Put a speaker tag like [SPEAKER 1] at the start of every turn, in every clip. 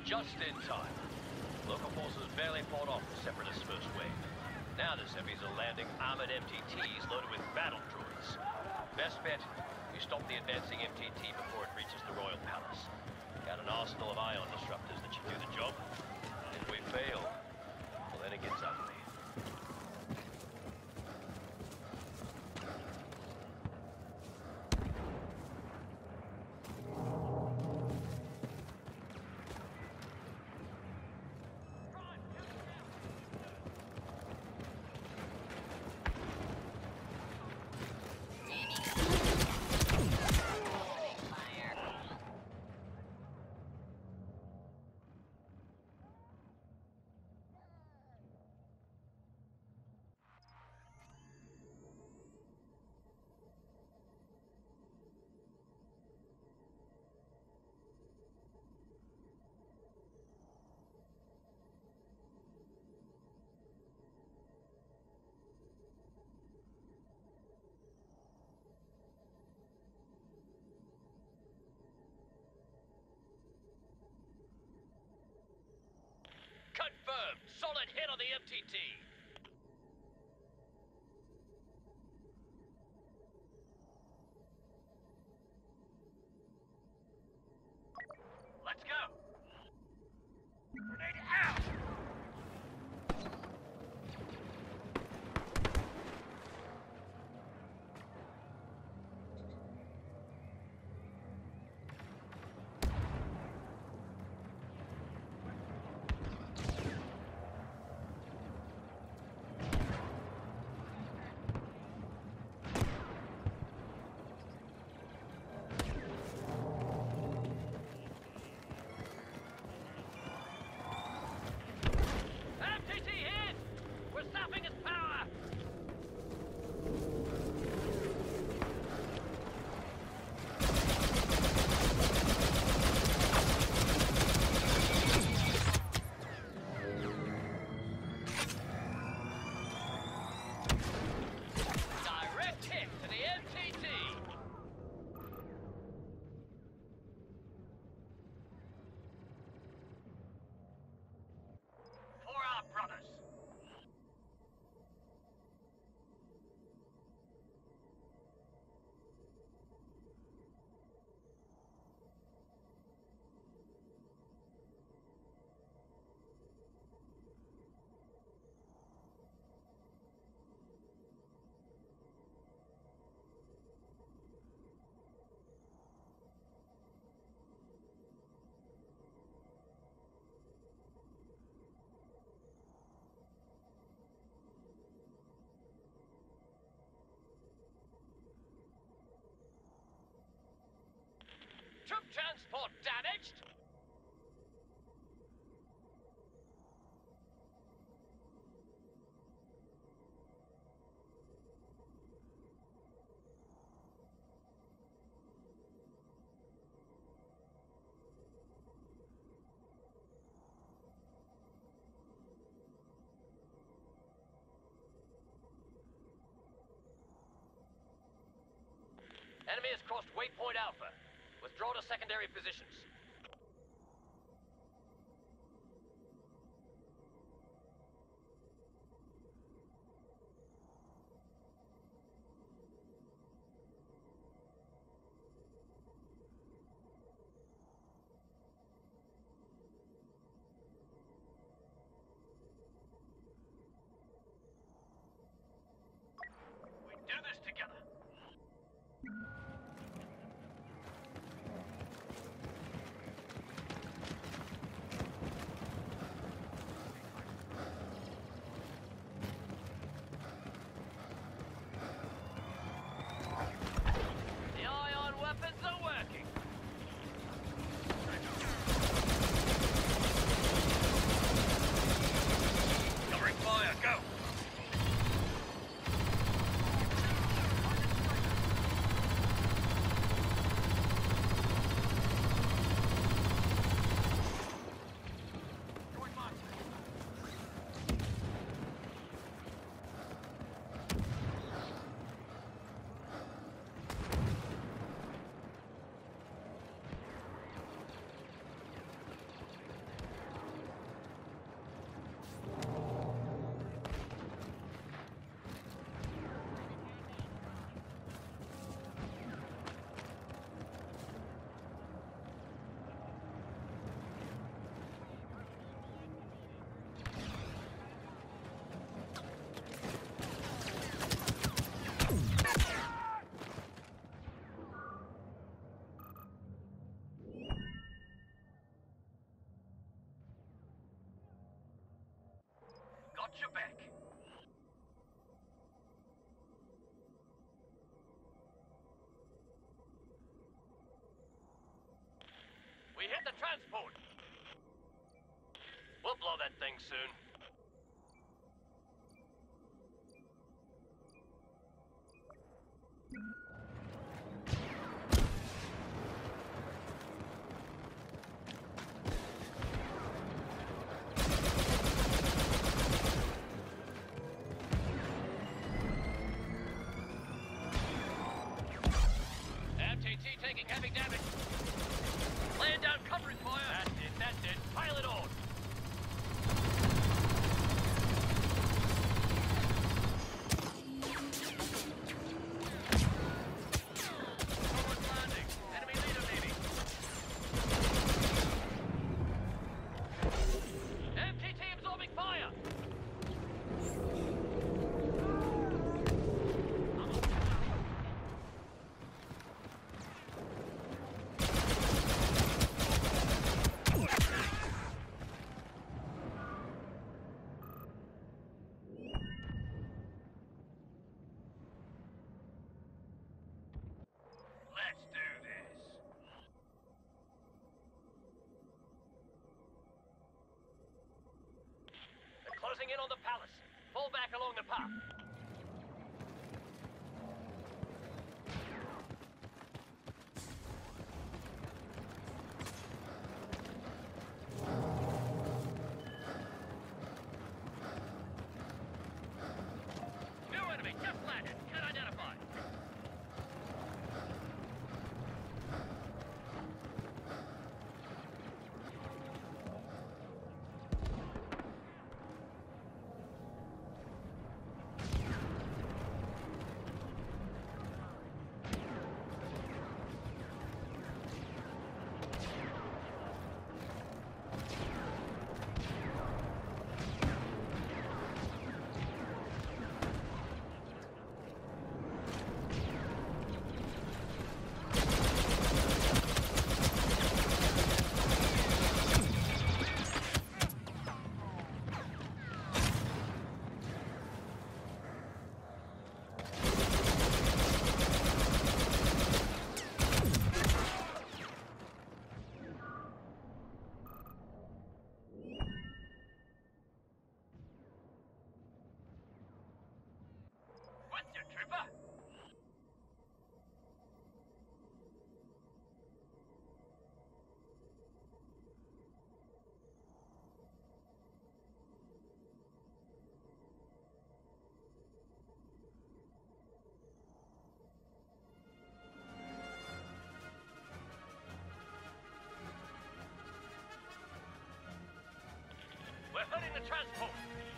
[SPEAKER 1] Just in time. Local forces barely fought off the Separatist first wave. Now the Seppies are landing armored MTTs loaded with battle droids. Best bet, we stop the advancing MTT before it reaches the Royal Palace. Got an arsenal of ion disruptors that should do the job. If we fail, well then it gets ugly. Confirmed! Solid hit on the MTT! Let's go! Grenade out! MTT hit! We're stopping its power! Direct hit to the MTT! For our brothers! Troop transport damaged! Enemy has crossed Waypoint Alpha. Withdraw to secondary positions. We do this together. We hit the transport. We'll blow that thing soon. MTT taking heavy damage. Laying down covering fire. That's it. Pile it on. Forward landing. Enemy leader leading. MTT absorbing fire. Let's do this. They're closing in on the palace. Fall back along the path. New enemy just landed. Can't identify. What's your trooper? We're hooding the transport.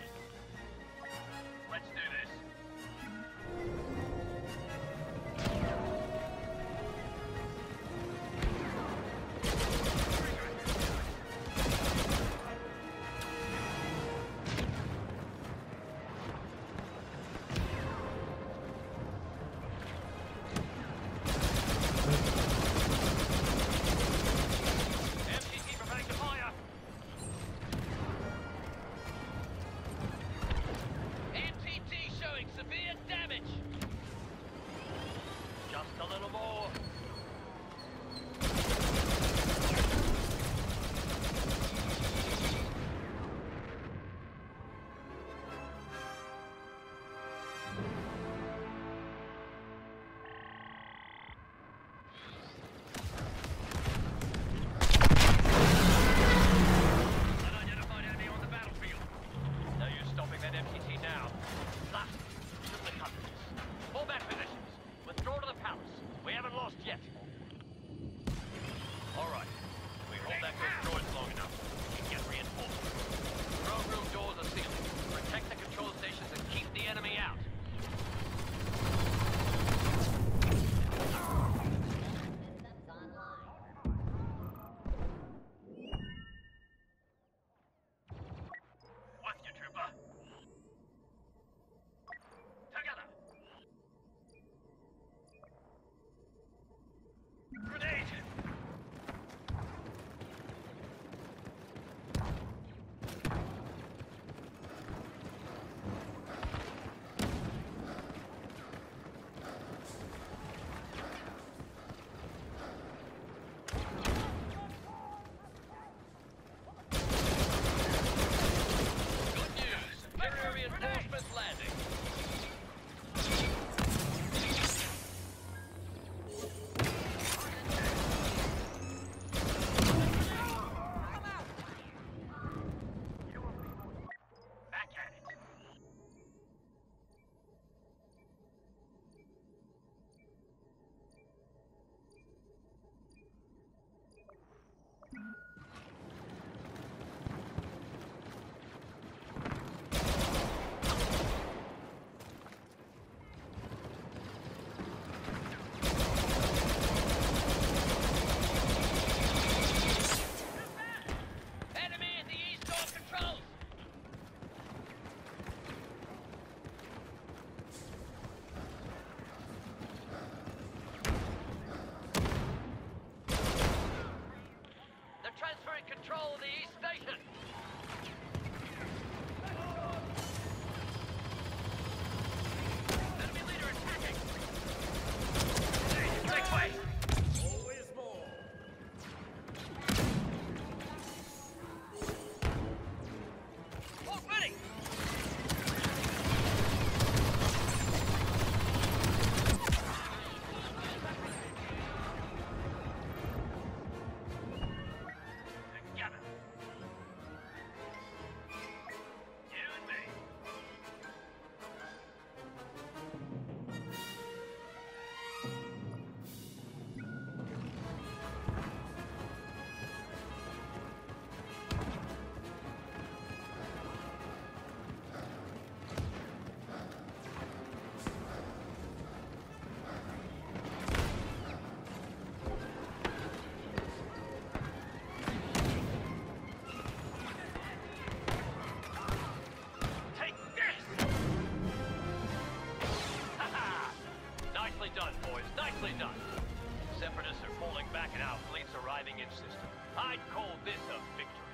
[SPEAKER 1] Let's do this. MTT preparing to fire. MTT showing severe damage. control of the East Station. Enemy leader attacking. Take way.
[SPEAKER 2] Always more.
[SPEAKER 1] All ready. Together. You and me. Take this! Ha-ha! Nicely done, boys. Nicely done. Separatists are falling back and our fleet's arriving in system. I'd call this a victory.